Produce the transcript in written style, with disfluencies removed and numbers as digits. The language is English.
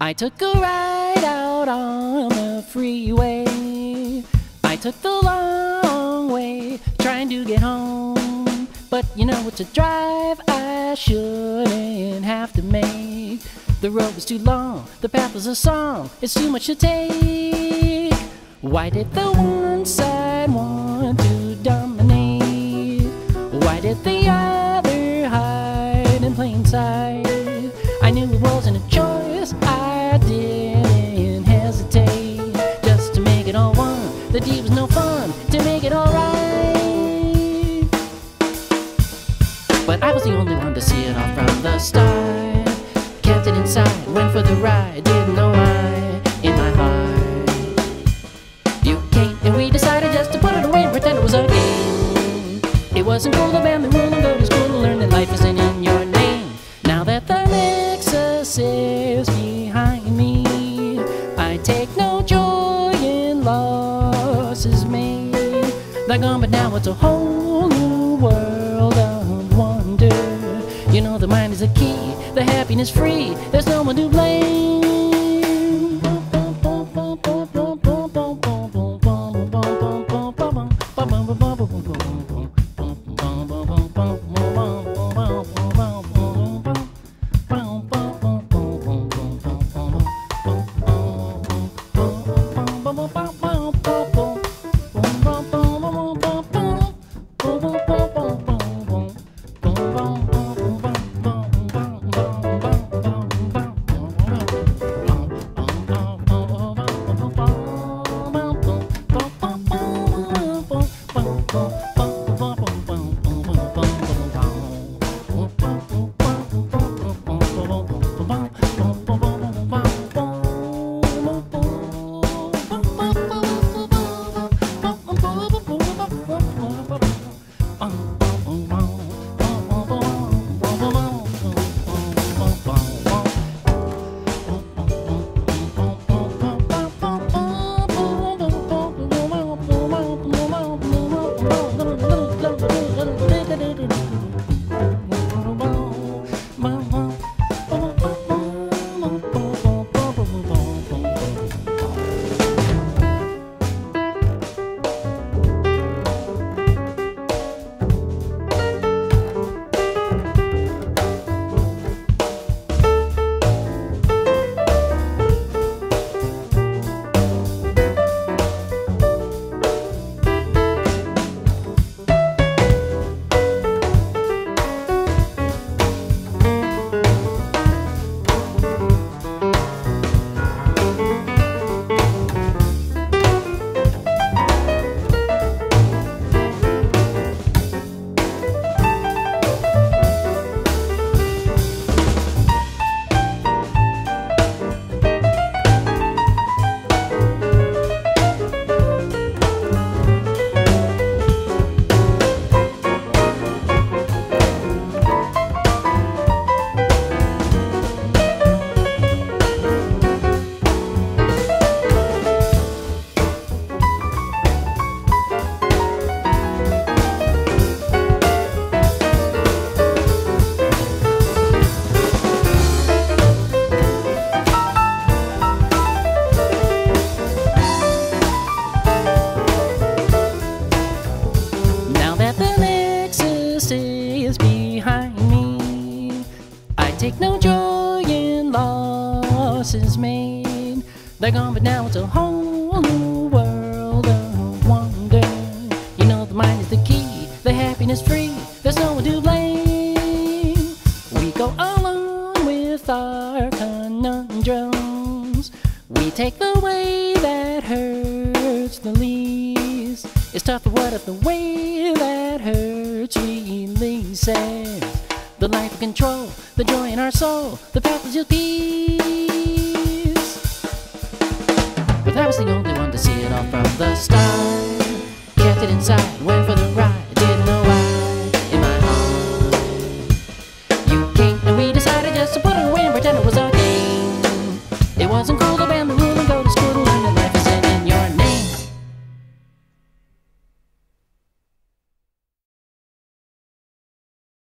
I took a ride out on the freeway. I took the long way, trying to get home. But you know it's a drive I shouldn't have to make. The road was too long, the path was a song, it's too much to take. Why did the one side want to dominate? Why did the other hide in plain sight? I knew it wasn't a choice, I didn't hesitate. Just to make it all one, the deed was no fun, to make it all right. But I was the only one to see it all from the start. Kept it inside, went for the ride, didn't know why, in my heart. You came and we decided just to put it away and pretend it was a game. It wasn't cool to bend the rule and go to school to learn that life isn't in your name. Now that the Nexus is behind me, I take no joy in losses made. They're gone, but now it's a whole new world of wonder. You know the mind is the key, the happiness free, there's no one to blame. Take no joy in losses made. They're gone, but now it's a whole new world of wonder. You know the mind is the key, the happiness free, there's no one to blame. We go along with our conundrums. We take the way that hurts the least. It's tough, but what if the way that hurts releases the life of control, the joy in our soul, the path to peace. But I was the only one to see it all from the start. Kept it inside, went for the ride, didn't know why, in my heart. You came and we decided just to put it away and pretend it was a game. It wasn't cool to